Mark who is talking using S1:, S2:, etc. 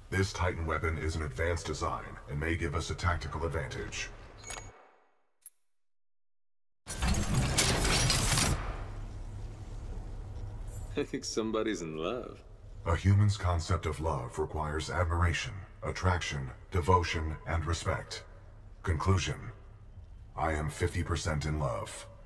S1: This Titan weapon is an advanced design and may give us a tactical advantage.
S2: I think somebody's in love.
S1: A human's concept of love requires admiration, attraction, devotion, and respect. Conclusion: I am 50% in love.